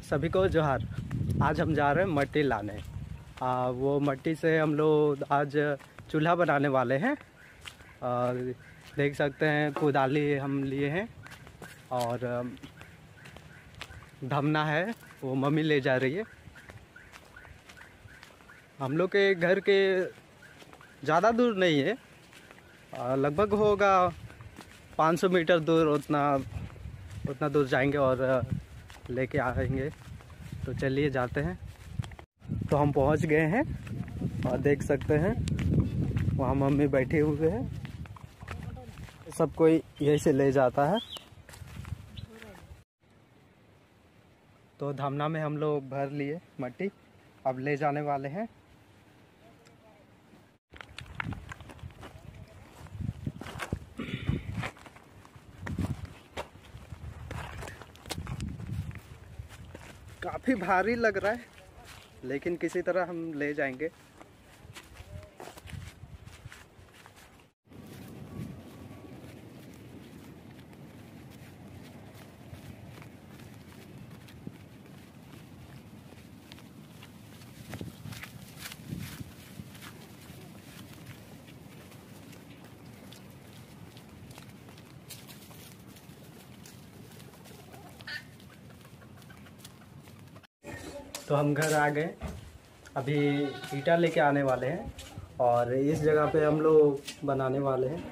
सभी को जोहार। आज हम जा रहे हैं मट्टी लाने। वो मट्टी से हम लोग आज चूल्हा बनाने वाले हैं। और देख सकते हैं कुदाली हम लिए हैं और धमना है वो मम्मी ले जा रही है। हम लोग के घर के ज़्यादा दूर नहीं है, लगभग होगा 500 मीटर दूर। उतना दूर जाएंगे और लेके आएंगे। तो चलिए जाते हैं। तो हम पहुंच गए हैं और देख सकते हैं वहाँ मम्मी बैठे हुए हैं। सब कोई यही से ले जाता है। तो धामना में हम लोग भर लिए मट्टी, अब ले जाने वाले हैं। काफ़ी भारी लग रहा है, लेकिन किसी तरह हम ले जाएंगे। तो हम घर आ गए, अभी ईटा लेके आने वाले हैं और इस जगह पे हम लोग बनाने वाले हैं।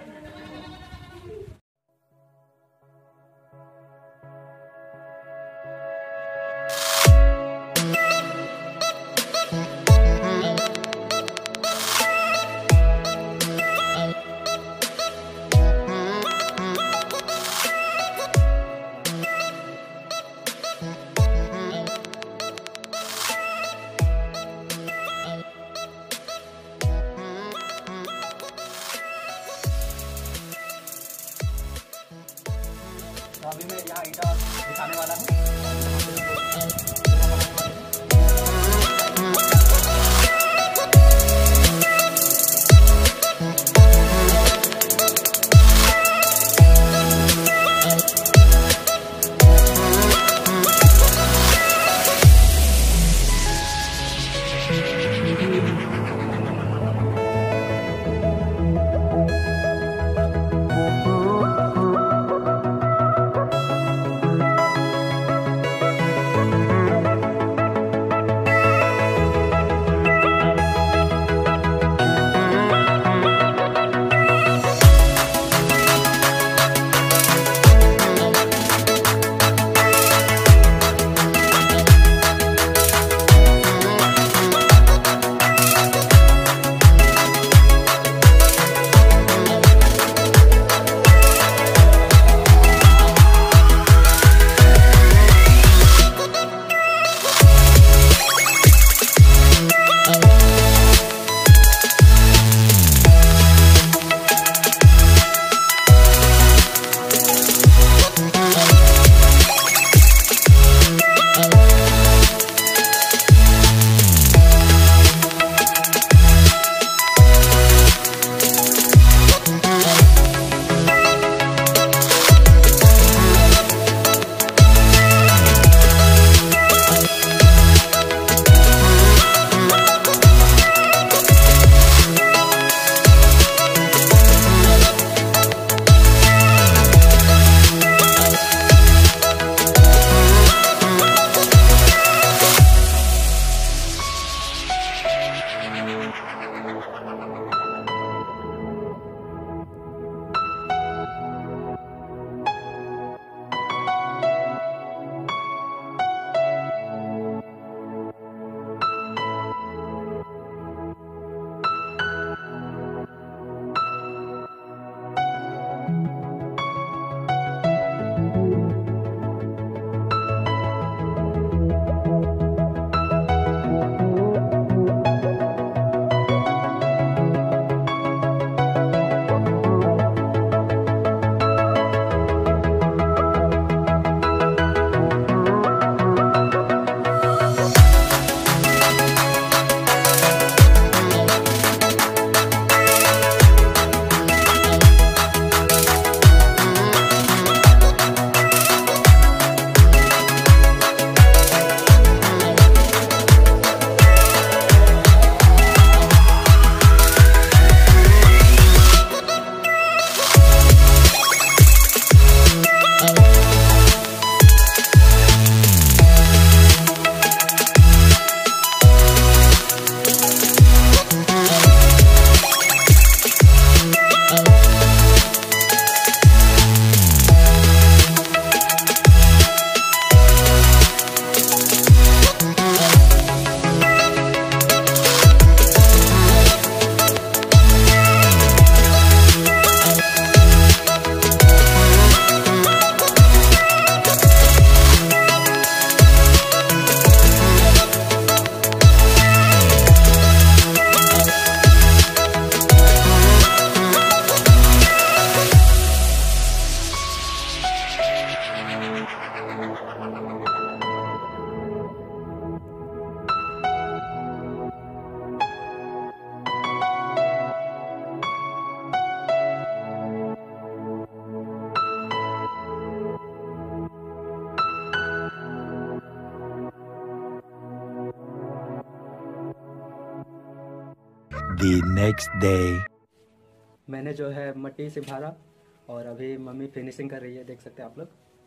the next day. मैंने जो है मट्टी से भरा और अभी मम्मी फिनिशिंग कर रही है, देख सकते हैं आप लोग।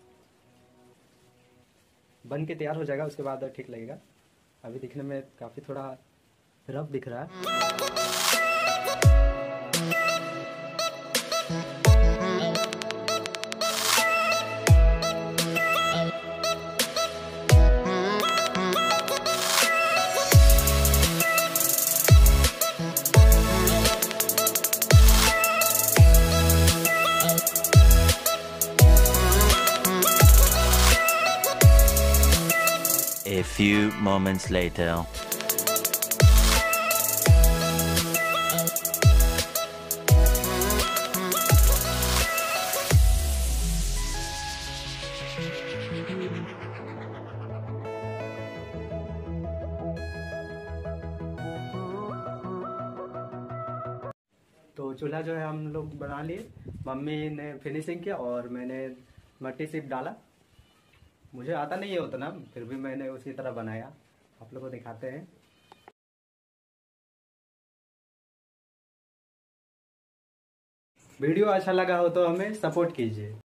बन के तैयार हो जाएगा, उसके बाद ठीक लगेगा। अभी दिखने में काफ़ी थोड़ा रफ दिख रहा है। A few moments later. तो चूल्हा जो है हम लोग बना लिए, मम्मी ने फिनिशिंग किया और मैंने मट्टी सिर्फ डाला। मुझे आता नहीं है उतना, फिर भी मैंने उसी तरह बनाया, आप लोगों को दिखाते हैं। वीडियो अच्छा लगा हो तो हमें सपोर्ट कीजिए।